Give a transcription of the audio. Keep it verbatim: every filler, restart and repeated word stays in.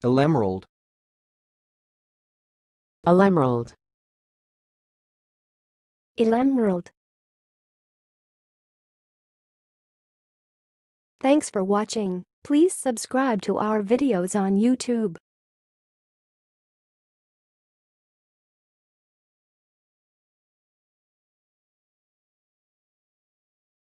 elemerald, elemerald, elemerald. Thanks for watching. Please subscribe to our videos on YouTube.